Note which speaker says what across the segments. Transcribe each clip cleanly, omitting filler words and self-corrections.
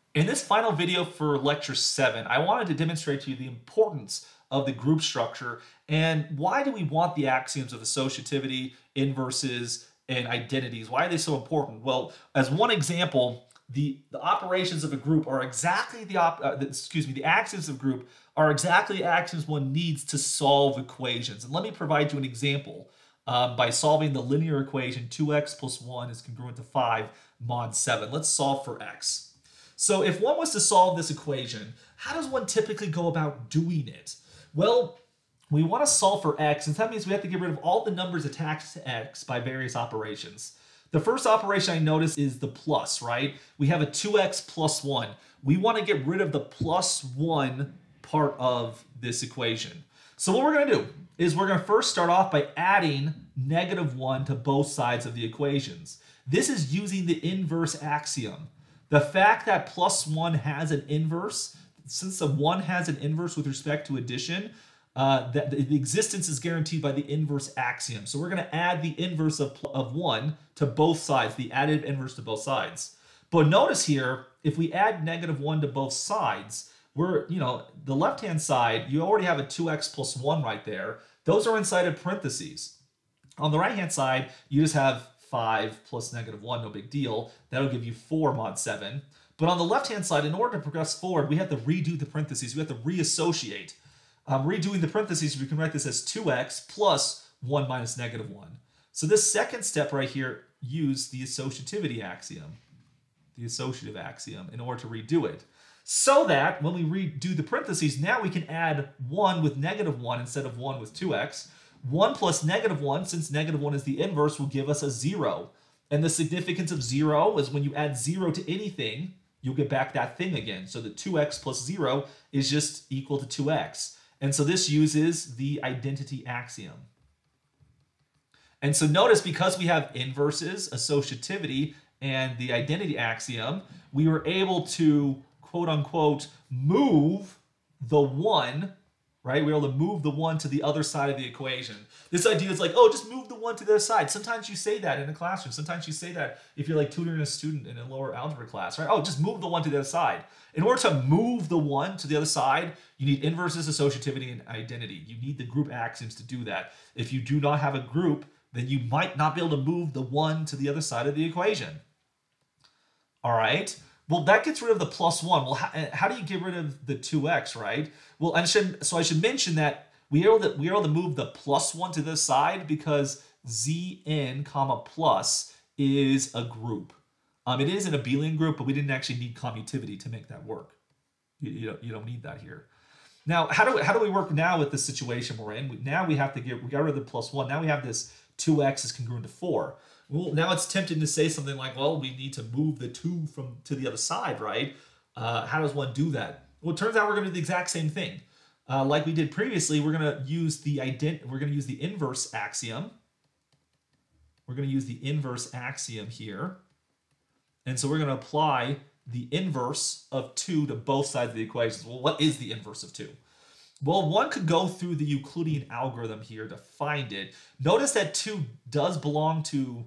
Speaker 1: In this final video for lecture 7, I wanted to demonstrate to you the importance of the group structure and why do we want the axioms of associativity, inverses, and identities? Why are they so important? Well, as one example, the operations of a group are exactly the axioms of a group are exactly axioms one needs to solve equations. And let me provide you an example. By solving the linear equation 2x plus 1 is congruent to 5 mod 7. Let's solve for x. So if one was to solve this equation, how does one typically go about doing it? Well, we want to solve for x, and that means we have to get rid of all the numbers attached to x by various operations. The first operation I notice is the plus, right? We have a 2x plus 1. We want to get rid of the plus 1 part of this equation. So what we're going to do is we're going to first start off by adding -1 to both sides of the equations. This is using the inverse axiom. The fact that plus 1 has an inverse, since the 1 has an inverse with respect to addition, that the existence is guaranteed by the inverse axiom. So we're going to add the inverse of 1 to both sides, the additive inverse to both sides. But notice here, if we add -1 to both sides, the left-hand side, you already have a 2x plus 1 right there. Those are inside of parentheses. On the right-hand side, you just have 5 plus -1, no big deal. That'll give you 4 mod 7. But on the left-hand side, in order to progress forward, we have to redo the parentheses. We have to reassociate. Redoing the parentheses, we can write this as 2x plus 1 minus -1. So this second step right here, use the associativity axiom, the associative axiom, in order to redo it. So that when we redo the parentheses, now we can add 1 with -1 instead of 1 with 2x. 1 plus -1, since -1 is the inverse, will give us a 0. And the significance of 0 is when you add 0 to anything, you'll get back that thing again. So the 2x plus 0 is just equal to 2x. And so this uses the identity axiom. And so notice, because we have inverses, associativity, and the identity axiom, we were able to, quote unquote, move the 1, right? We're able to move the 1 to the other side of the equation. This idea is like, oh, just move the 1 to the other side. Sometimes you say that in a classroom. Sometimes you say that if you're like tutoring a student in a lower algebra class, right? Oh, just move the 1 to the other side. In order to move the 1 to the other side, you need inverses, associativity, and identity. You need the group axioms to do that. If you do not have a group, then you might not be able to move the 1 to the other side of the equation. All right. Well, that gets rid of the plus 1. Well, how do you get rid of the 2x, right? Well, I should mention that we are able to move the plus 1 to this side because Zn comma plus is a group. It is an abelian group, but we didn't actually need commutivity to make that work. You don't need that here. Now, how do we work now with the situation we're in? Now we got rid of the plus 1. Now we have this 2x is congruent to 4. Well, now it's tempting to say something like, well, we need to move the 2 to the other side, right? How does one do that? Well, it turns out we're going to do the exact same thing. Like we did previously, we're going to use the inverse axiom. We're going to use the inverse axiom here. And so we're going to apply the inverse of 2 to both sides of the equations. Well, what is the inverse of 2? Well, one could go through the Euclidean algorithm here to find it. Notice that 2 does belong to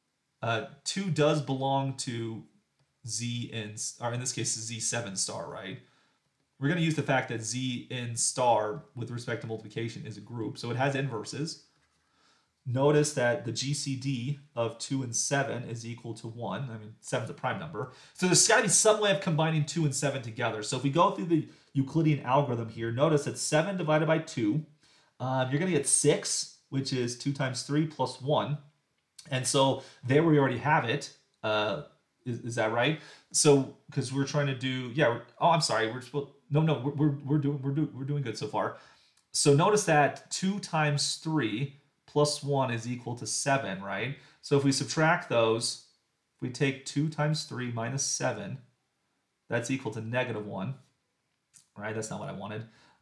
Speaker 1: Z or in this case Z7 star, right? We're going to use the fact that Zn star with respect to multiplication is a group, so it has inverses. Notice that the GCD of 2 and 7 is equal to 1. I mean, 7 is a prime number. So there's got to be some way of combining 2 and 7 together. So if we go through the Euclidean algorithm here, notice that 7 divided by 2, you're going to get 6, which is 2 times 3 plus 1. And so there we already have it. Is that right? So because we're trying to do, I'm sorry, we're doing good so far. So notice that 2 times 3 plus 1 is equal to 7, right? So if we subtract those, if we take 2 times 3 minus 7, that's equal to -1, right? That's not what I wanted.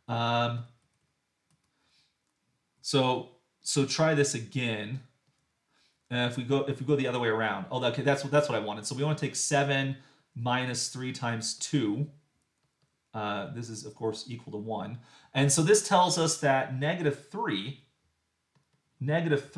Speaker 1: So try this again. If we go the other way around, oh, okay, that's what I wanted. So we want to take 7 minus 3 times 2. This is, of course, equal to 1. And so this tells us that -3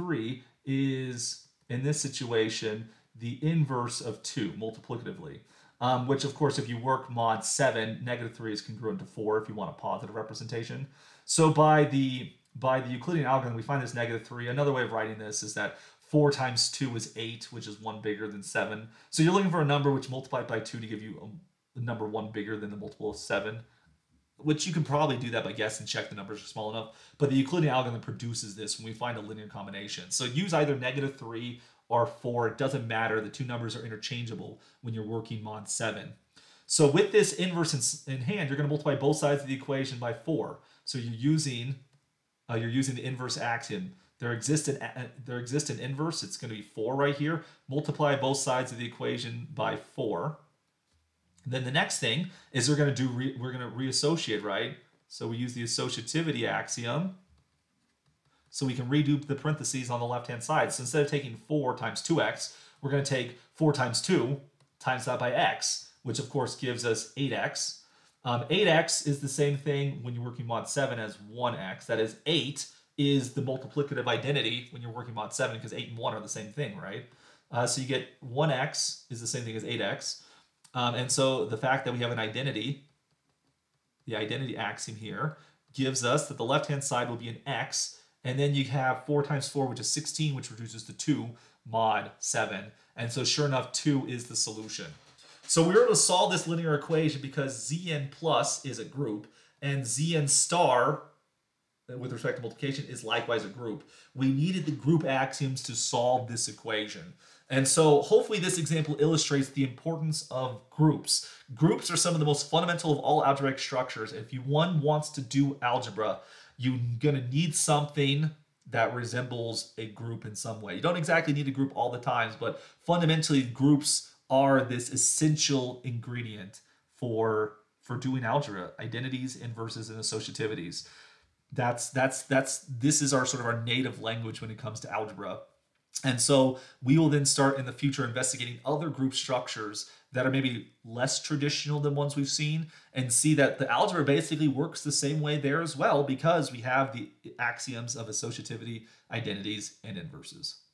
Speaker 1: is, in this situation, the inverse of 2 multiplicatively. which of course, if you work mod 7, -3 is congruent to 4 if you want a positive representation. So by the Euclidean algorithm, we find this -3. Another way of writing this is that 4 times 2 is 8, which is 1 bigger than 7. So you're looking for a number which multiplied by 2 to give you a number 1 bigger than the multiple of 7, which you can probably do that by guess and check the numbers are small enough. But the Euclidean algorithm produces this when we find a linear combination. So use either -3 or 4. It doesn't matter. The two numbers are interchangeable when you're working mod 7. So with this inverse in hand, you're going to multiply both sides of the equation by 4. So you're using the inverse axiom. There exists an inverse. It's going to be 4 right here. Multiply both sides of the equation by 4. And then the next thing is we're going to reassociate, right? So we use the associativity axiom. So we can redo the parentheses on the left-hand side. So instead of taking 4 times 2x, we're going to take 4 times 2 times that by x, which of course gives us 8x. 8x is the same thing when you're working mod 7 as 1x. That is, 8 is the multiplicative identity when you're working mod 7 because 8 and 1 are the same thing, right? So you get 1x is the same thing as 8x. And so the fact that we have an identity, the identity axiom here, gives us that the left-hand side will be an x, and then you have 4 times 4, which is 16, which reduces to 2 mod 7. And so sure enough, 2 is the solution. So we were able to solve this linear equation because Zn plus is a group, and Zn star, with respect to multiplication, is likewise a group. We needed the group axioms to solve this equation. And so hopefully this example illustrates the importance of groups. Groups are some of the most fundamental of all algebraic structures. If one wants to do algebra, you're going to need something that resembles a group in some way. You don't exactly need a group all the times, but fundamentally groups are this essential ingredient for doing algebra: identities, inverses, and associativities. This is our sort of our native language when it comes to algebra. And so we will then start in the future investigating other group structures that are maybe less traditional than ones we've seen, and see that the algebra basically works the same way there as well, because we have the axioms of associativity, identities, and inverses.